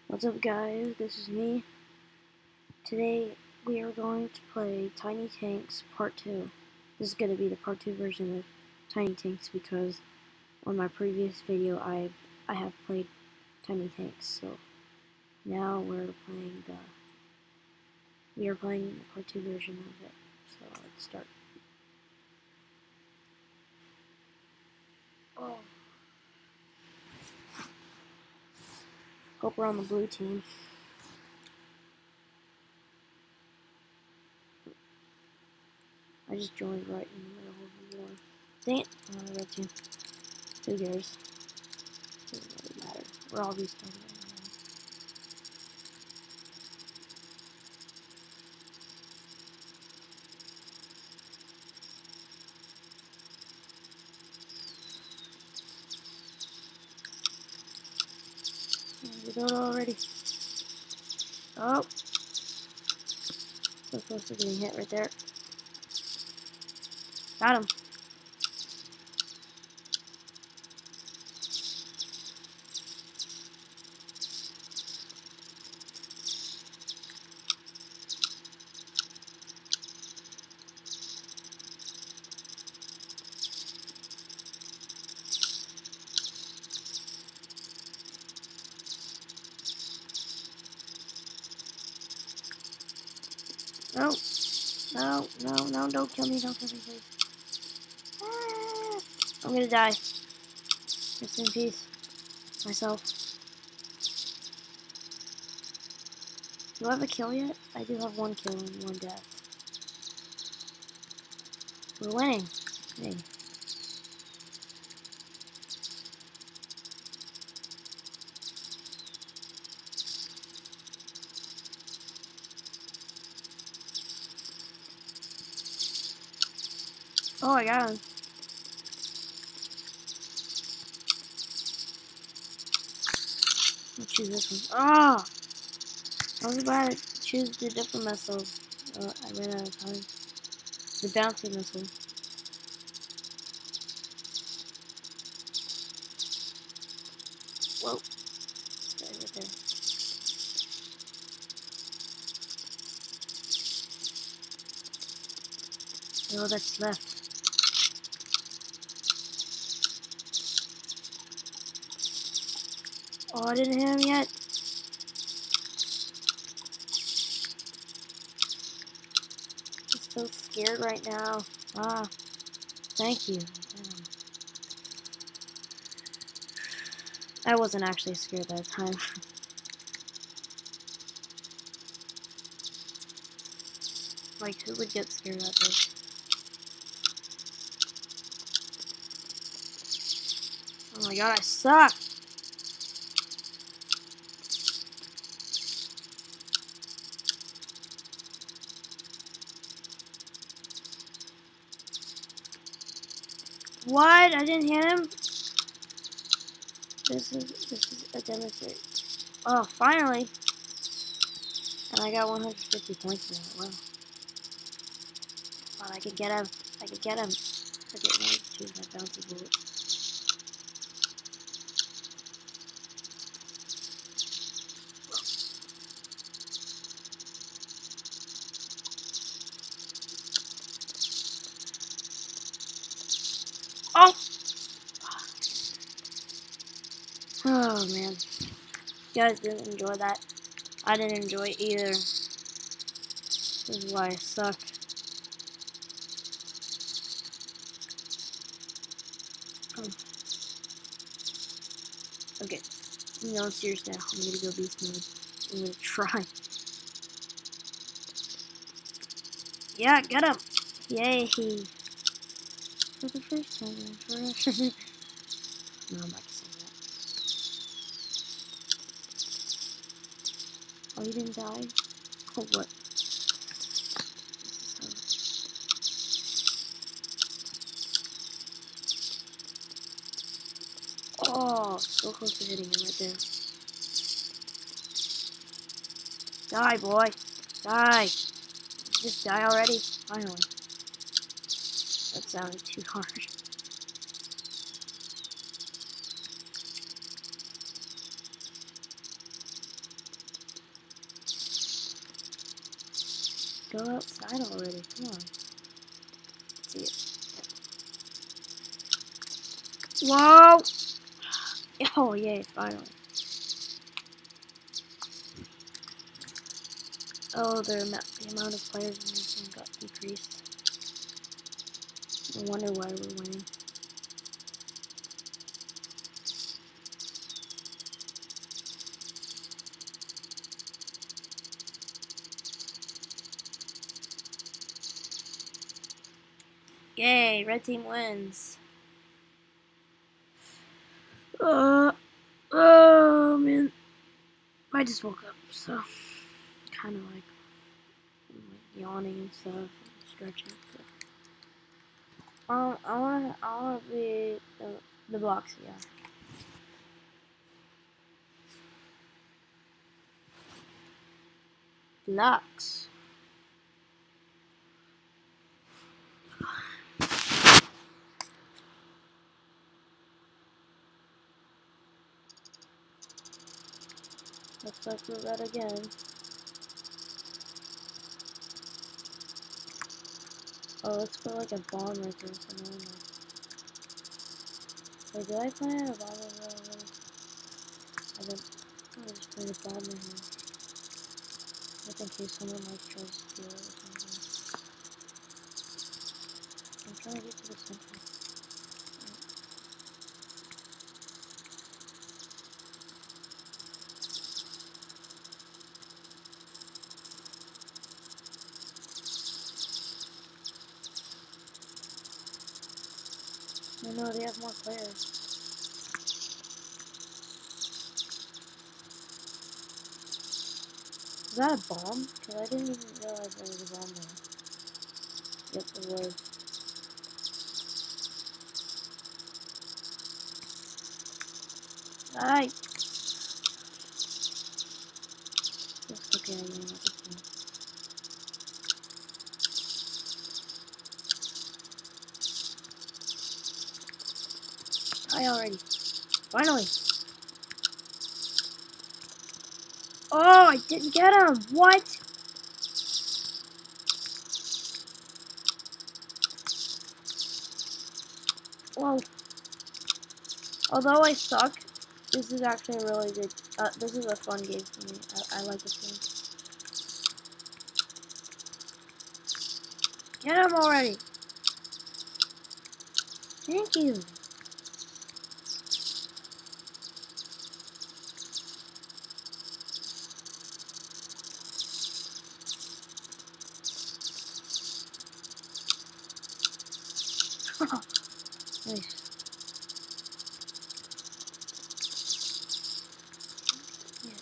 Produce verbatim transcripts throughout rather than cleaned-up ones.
What's up guys, this is me. Today we are going to play Tiny Tanks Part two. This is going to be the Part two version of Tiny Tanks because on my previous video I've, I have played Tiny Tanks. So now we're playing the, we are playing the Part two version of it. So let's start. Oh. Hope we're on the blue team. I just joined right in the middle of the war. Dang it! Oh, red team. Who cares? Doesn't really matter. We're all restarting right now. We got it already. Oh! So close to getting hit right there. Got him. No. No, no, no, don't kill me, don't kill me, please. Ah, I'm gonna die. Rest in peace. Myself. Do I have a kill yet? I do have one kill and one death. We're winning. Hey. Oh, I got him. I'll choose this one. Ah! I was about to choose the different missile. Uh, I ran out of time. The bouncy missile. Whoa. This guy right there. Oh, that's left. Oh, I didn't hit him yet. I'm so scared right now. Ah, thank you. Damn. I wasn't actually scared that time. Like, who would get scared at this? Oh my god, I suck! What? I didn't hit him? This is this is a demonstration. Oh, finally! And I got one hundred fifty points now. Wow. Come on, I could get him. I could get him. I didn't want to choose my bouncy bullet. Oh! Oh man. You guys didn't enjoy that. I didn't enjoy it either. This is why I suck. Oh. Okay. No, I'm serious now. I'm gonna go beast mode. I'm gonna try. Yeah, get him! Yay! For the first time in forever. No, I'm not gonna say that. Oh, you didn't die? Oh, what? Oh, so close to hitting him right there. Die, boy. Die. Just die already. Finally. That sounded too hard. Go outside already. Come on. See it. Whoa! Oh, yay, finally. Oh, the, the amount of players in this game got decreased. I wonder why we're winning. Yay, red team wins. Uh, oh man. I just woke up, so kind of like, like yawning and stuff, and stretching. So. Um, I want, I want to be the, the box, yeah. Blocks. Looks like we're red again. Oh, let's put like a bomb right there. So no one knows. Wait, did I plant a bomb over there already? I didn't. I just put a bomb in here. Just in case someone like tries to steal it or something. I'm trying to get to the center. I know they have more players. Is that a bomb? Because I didn't even realize there was a bomb there. Yep, it was. Alright. Looks okay, I mean, at this point. I already. Finally. Oh, I didn't get him. What? Well, although I suck, this is actually a really good. Uh, this is a fun game for me. I, I like this game. Get him already. Thank you. Nice. Yeah.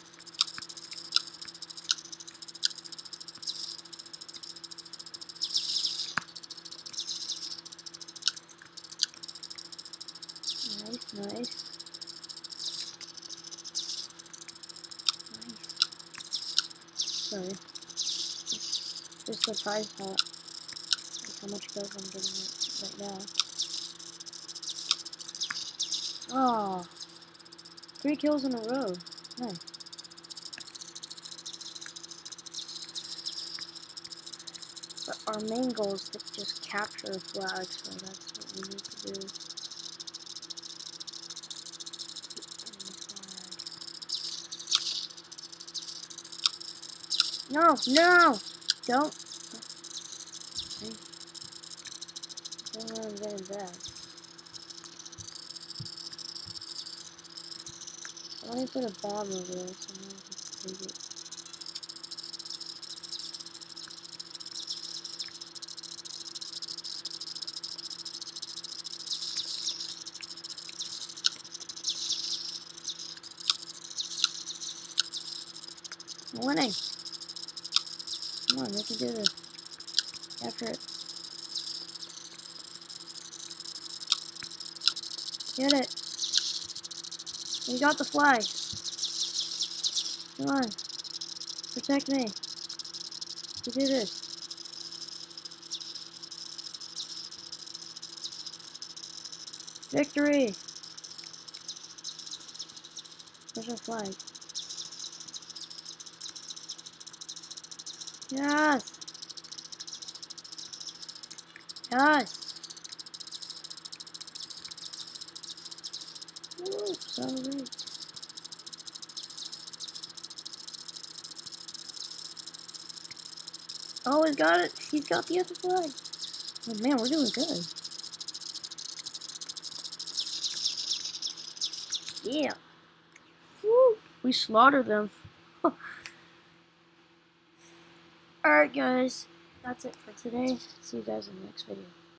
Nice, nice. Nice. Sorry. Just, just surprised how, like how much kills I'm getting right now. Oh, three kills in a row. Nice. But our main goal is to just capture the flag, so that's what we need to do. No, no! Don't. Don't let him get him back. Let me put a bomb over there so no one can take it. I'm winning! Come on, we can do this. Capture it. Get it! We got the flag! Come on! Protect me! We do this! Victory! Where's our flag? Yes. Yes. Ooh, sorry. Oh, he's got it. He's got the other flag. Oh man, we're doing good. Yeah. Woo. We slaughtered them. Alright guys, that's it for today. See you guys in the next video.